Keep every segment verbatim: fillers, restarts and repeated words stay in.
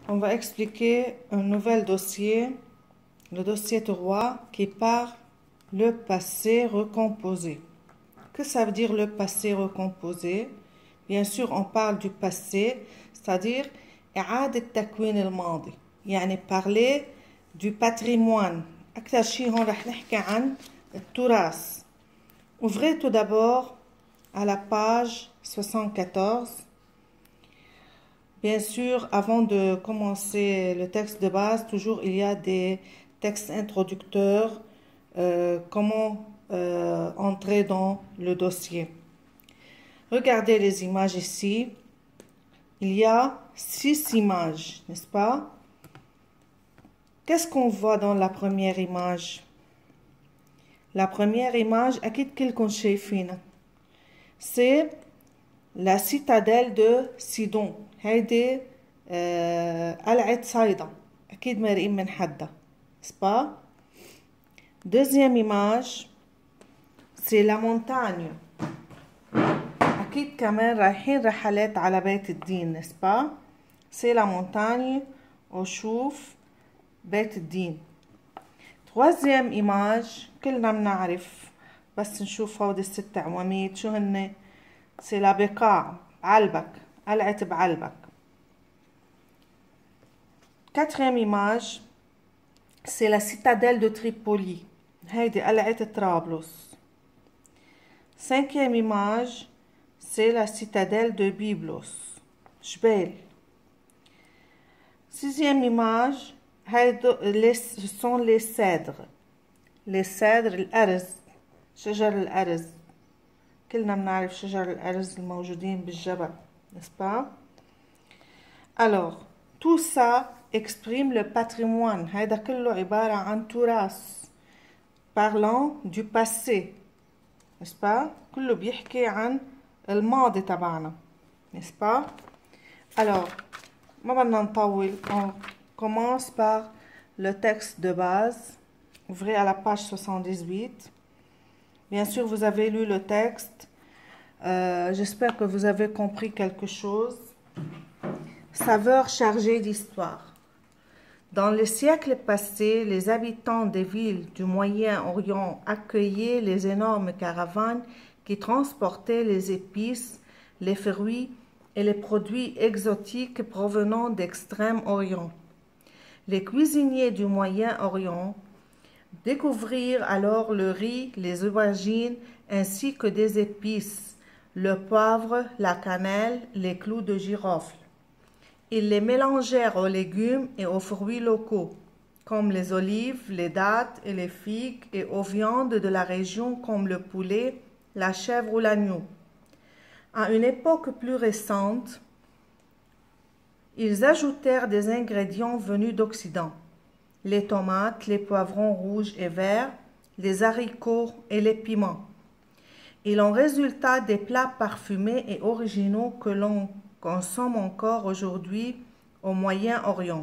on va expliquer un nouvel dossier, le dossier trois, qui part le passé recomposé. Que ça veut dire le passé recomposé? Bien sûr, on parle du passé, c'est-à-dire إعادة تكوين الماضي، يعني parler du patrimoine. أكثر شيء هون رح نحكي عن التراث. Ouvrez tout d'abord à la page soixante-quatorze. Bien sûr, avant de commencer le texte de base, toujours il y a des textes introducteurs, euh, comment euh, entrer dans le dossier. Regardez les images ici. Il y a six images, n'est-ce pas? Qu'est-ce qu'on voit dans la première image? La première image, أكيد كلكم شايفينها. C'est la citadelle de Sidon. هيدي قلعة صيدا. أكيد مرئين من حدها. n'est-ce pas? Deuxième image, c'est la montagne. أكيد كمان رايحين رحلات على بيت الدين, n'est-ce pas? C'est la montagne وشوف بيت الدين. Troisième image, كلنا بنعرف بس نشوف هودي الست عواميد شو هن. C'est la بقاع علبك, قلعة بعلبك. Quatrième image, c'est la citadelle de Tripoli. هيدي قلعة طرابلس. Cinquième image, c'est la citadelle de Byblos, جبال. Sixième image, ce sont les cèdres. Les cèdres, الأرز, شجر الأرز. كلنا بنعرف شجر الأرز الموجودين بالجبل, n'est-ce pas? Alors, tout ça exprime le patrimoine. هذا كله عبارة عن تراث. Parlant du passé, n'est-ce pas? كله بيحكي عن الماضي تبعنا, n'est-ce pas? Alors, ما بدنا نطول. On commence par le texte de base. Ouvrez à la page soixante-dix-huit. Bien sûr, vous avez lu le texte. Euh, J'espère que vous avez compris quelque chose. Saveur chargée d'histoire. Dans les siècles passés, les habitants des villes du Moyen-Orient accueillaient les énormes caravanes qui transportaient les épices, les fruits et les produits exotiques provenant d'Extrême-Orient. Les cuisiniers du Moyen-Orient découvrirent alors le riz, les aubergines ainsi que des épices, le poivre, la cannelle, les clous de girofle. Ils les mélangèrent aux légumes et aux fruits locaux, comme les olives, les dattes et les figues, et aux viandes de la région comme le poulet, la chèvre ou l'agneau. À une époque plus récente, ils ajoutèrent des ingrédients venus d'Occident, les tomates, les poivrons rouges et verts, les haricots et les piments. Il en résulta des plats parfumés et originaux que l'on consomme encore aujourd'hui au Moyen-Orient.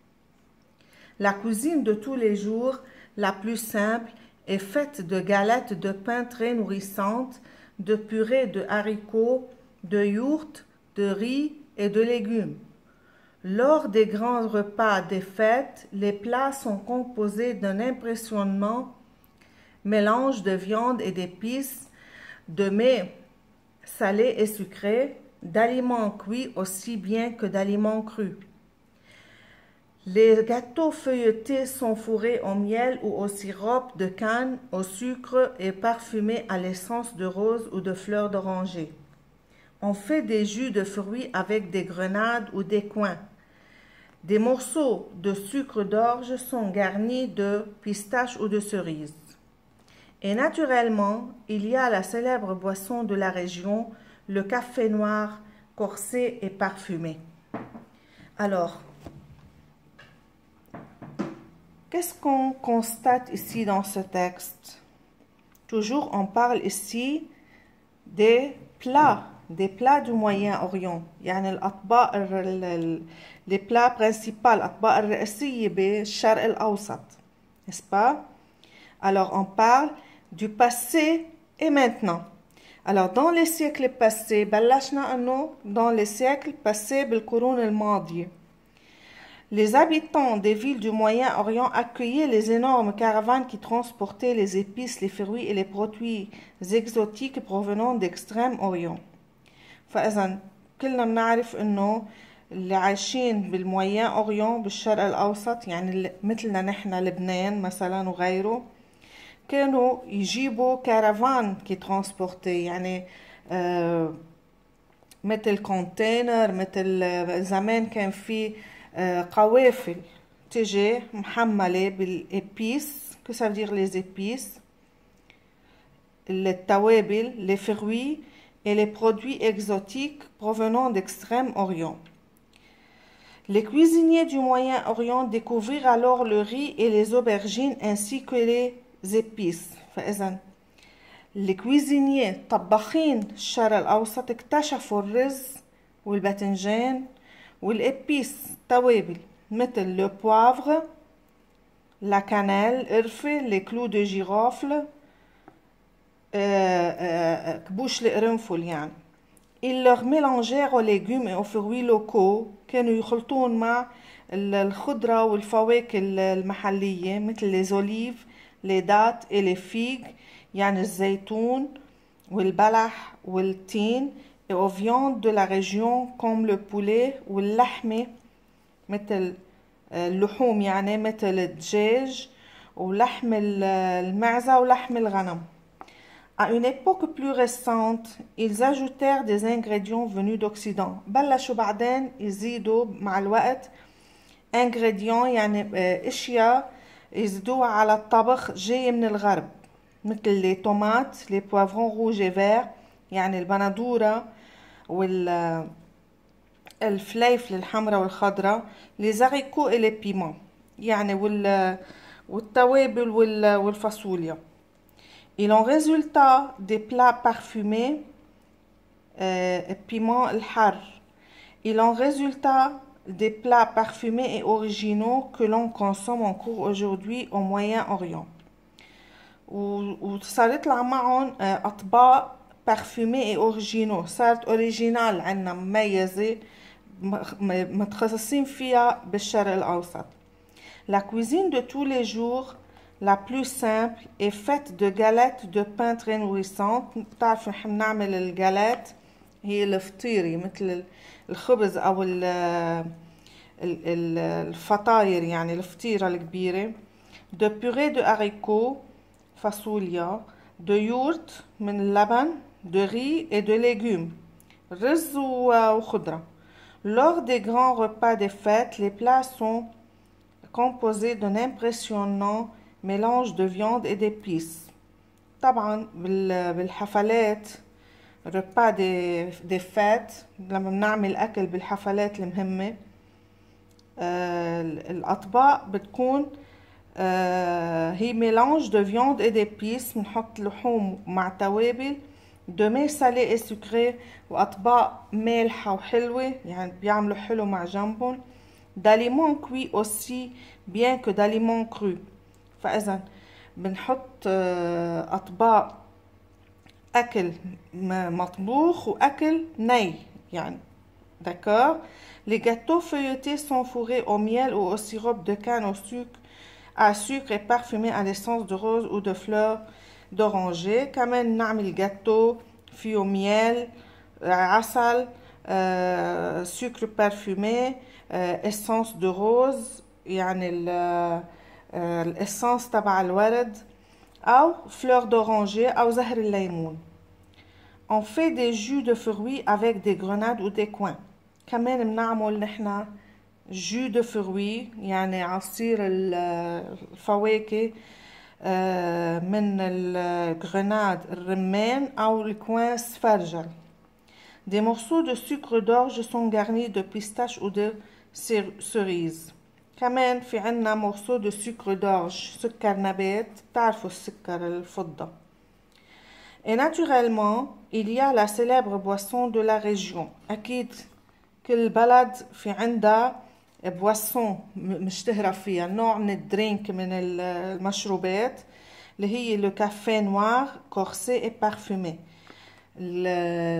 La cuisine de tous les jours, la plus simple, est faite de galettes de pain très nourrissantes, de purée de haricots, de yourtes, de riz et de légumes. Lors des grands repas des fêtes, les plats sont composés d'un impressionnant mélange de viande et d'épices, de mets salés et sucrés, d'aliments cuits aussi bien que d'aliments crus. Les gâteaux feuilletés sont fourrés au miel ou au sirop de canne, au sucre et parfumés à l'essence de rose ou de fleurs d'oranger. On fait des jus de fruits avec des grenades ou des coings. Des morceaux de sucre d'orge sont garnis de pistaches ou de cerises. Et naturellement, il y a la célèbre boisson de la région, le café noir, corsé et parfumé. Alors, qu'est-ce qu'on constate ici dans ce texte? Toujours, on parle ici des plats, des plats du Moyen-Orient. يعني الأطباق les plats principaux, الأطباق الرئيسية بالشرق الأوسط, n'est-ce pas? Alors, on parle du passé et maintenant. Alors, dans les siècles passés, بلشنا أنه dans les siècles passés بالقرون الماضية. Les habitants des villes du Moyen-Orient accueillaient les énormes caravanes qui transportaient les épices, les fruits et les produits exotiques provenant d'Extrême-Orient. فإذا كلنا بنعرف إنه اللي عايشين بالموين أوريون بالشرق الأوسط يعني مثلنا نحن لبنان مثلا وغيره كانوا يجيبوا كارافان كي ترانسبورتي يعني آه مثل كونتينر مثل زمان كان في آه قوافل تجي محملة بالإبيس que ça veut dire les épices التوابل les fruits et les produits exotiques provenant d'Extrême-Orient. Les cuisiniers du Moyen-Orient découvrirent alors le riz et les aubergines ainsi que les épices. فإذا les cuisiniers طباخين الشرق الأوسط اكتشفوا الرز والباذنجان والإبيس توابل مثل le poivre, la cannelle, قرفة, les clous de girofle, كبوش القرنفل يعني. Ils leur mélangèrent aux légumes et aux fruits locaux كانوا يخلطون مع الخضرة والفواكه المحلية مثل les olives, les dattes et les figues يعني الزيتون والبلح والتين et aux viandes de la région comme le poulet واللحمة مثل اللحوم يعني مثل الدجاج ولحم المعزة ولحم الغنم. À une époque plus récente, ils ajoutèrent des ingrédients venus d'Occident. بلشوا بعدين يزيدوا مع الوقت ingrédients يعني اشياء يزيدوها على الطبخ جاي من الغرب مثل les tomates, les poivrons rouges et verts يعني البندورة وال الفليفل الحمراء والخضراء les haricots et les piments يعني وال والتوابل والفاصوليا. Il en résulta des plats parfumés euh, piment الحر. Il en résulta des plats parfumés et originaux que l'on consomme encore aujourd'hui au Moyen-Orient. وصار يطلع معهم أطباق parfumés et originaux صارت أوريجينال عنا مميزة متخصصين فيها بالشرق الأوسط. La cuisine de tous les jours la plus simple est faite de galettes de pain très nourrissantes. بتعرفوا نحن بنعمل الجالات هي الفطيري مثل الخبز أو الفطاير يعني الفطيرة الكبيرة. De purée de haricots فاصوليا de yaourt من اللبن de riz et de légumes رز وخضرة. Lors des grands repas des fêtes, les plats sont composés d'un impressionnant mélange de viande et d'épices. طبعا بالحفلات repas des, des fêtes لما بنعمل أكل بالحفلات المهمة آه الأطباق بتكون آه هي mélange de viande et d'épices بنحط لحوم مع توابل de mets salés et sucrés وأطباق مالحة وحلوة يعني بيعملوا حلو مع جنبهم d'aliments cuits aussi bien que d'aliments crus. فإذا بنحط أطباق أكل مطبوخ وأكل ني يعني d'accord. Les gâteaux feuilletés sont fourrés au miel ou au sirop de canne au sucre à sucre et parfumés à l'essence de rose ou de fleurs d'oranger. كمان نعمل gâteau فيه miel عسل euh, sucre parfumé euh, essence de rose يعني ال الاسانس تبع الورد او fleur d'oranger او زهر الليمون. On fait des jus de fruits avec des grenades ou des coings. كمان بنعمل نحنا jus de fruits يعني عصير الفواكه من الجرناد الرمان او الكوين سفرجل. Des morceaux de sucre d'orge sont garnis de pistaches ou de cerises. كمان في عنا morceau de sucre d'orge سكر نبات بتعرفوا السكر الفضة. Et naturellement il y a la célèbre boisson de la région. أكيد كل بلد في عندها boisson مشتهرة فيها نوع من الدرينك من المشروبات اللي هي le café noir corsé et parfumé.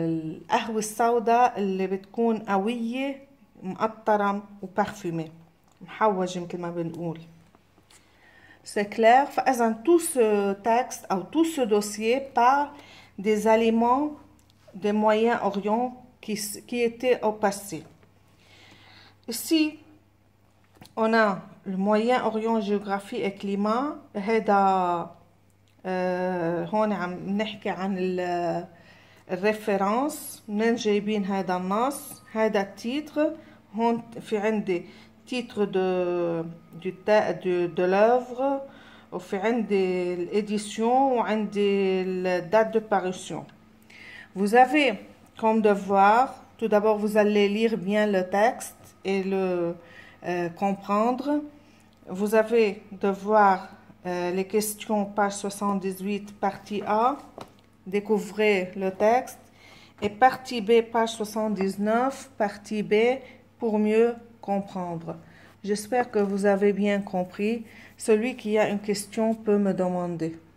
القهوة السوداء اللي بتكون قوية مقطرة وبارفومي. محوج مثل ما بنقول. C'est clair. فإذا tout ce texte ou tout ce dossier parle des aliments des Moyen-Orient qui, qui étaient au passé. Ici, on a le Moyen-Orient géographie et climat. هذا هون عم نحكي عن الريفرنس منين جايبين هذا النص. هذا التيتر هون في عندي titre de du de, de l'œuvre وفي عندي l'édition وعندي la date de parution. Vous avez comme devoir, tout d'abord vous allez lire bien le texte et le euh, comprendre. Vous avez devoir euh, les questions page soixante-dix-huit partie A, découvrez le texte, et partie B page soixante-dix-neuf partie B pour mieux comprendre. J'espère que vous avez bien compris. Celui qui a une question peut me demander.